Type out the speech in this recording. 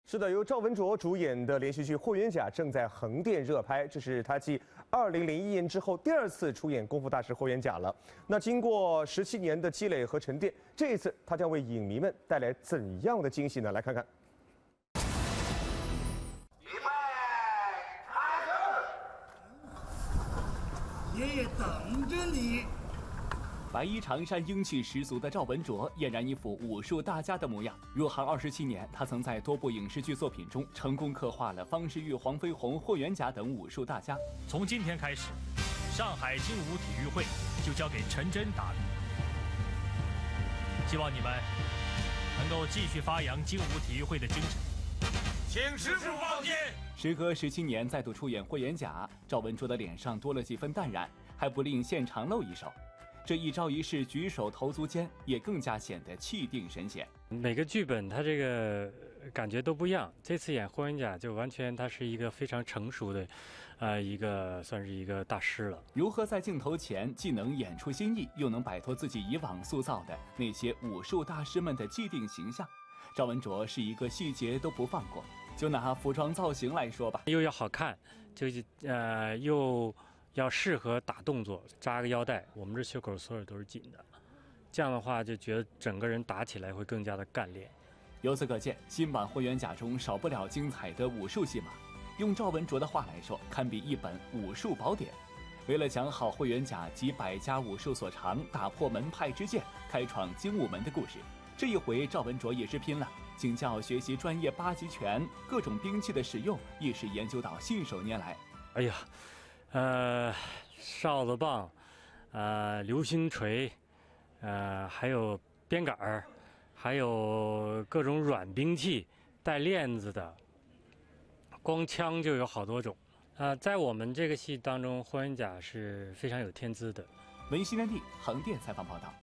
是的，由赵文卓主演的连续剧《霍元甲》正在横店热拍，这是他继2001年之后第2次出演功夫大师霍元甲了。那经过17年的积累和沉淀，这一次他将为影迷们带来怎样的惊喜呢？来看看。 预备，开始！ 爷爷等着你。 白衣长衫、英气十足的赵文卓俨然一副武术大家的模样。入行27年，他曾在多部影视剧作品中成功刻画了方世玉、黄飞鸿、霍元甲等武术大家。 从今天开始，上海精武体育会就交给陈真打理。希望你们能够继续发扬精武体育会的精神。 请师傅放箭。 时隔17年再度出演霍元甲，赵文卓的脸上多了几分淡然，还不吝现场露一手。 这一招一式举手投足间，也更加显得气定神闲。 每个剧本它这个感觉都不一样。这次演霍元甲就完全他是一个非常成熟的，算是一个大师了。 如何在镜头前既能演出新意，又能摆脱自己以往塑造的那些武术大师们的既定形象？赵文卓是一个细节都不放过。就拿服装造型来说吧， 又要好看，又 要适合打动作，扎个腰带，我们这袖口所有都是紧的，这样的话就觉得整个人打起来会更加的干练。 由此可见，新版霍元甲中少不了精彩的武术戏码。用赵文卓的话来说，堪比一本武术宝典。为了讲好霍元甲集百家武术所长，打破门派之见，开创精武门的故事，这一回赵文卓也是拼了，请教学习专业8级拳，各种兵器的使用亦是研究到信手拈来。 哎呀！ 哨子棒，流星锤，还有鞭杆儿，还有各种软兵器，带链子的，光枪就有好多种。在我们这个戏当中，霍元甲是非常有天资的。 文心天地横店采访报道。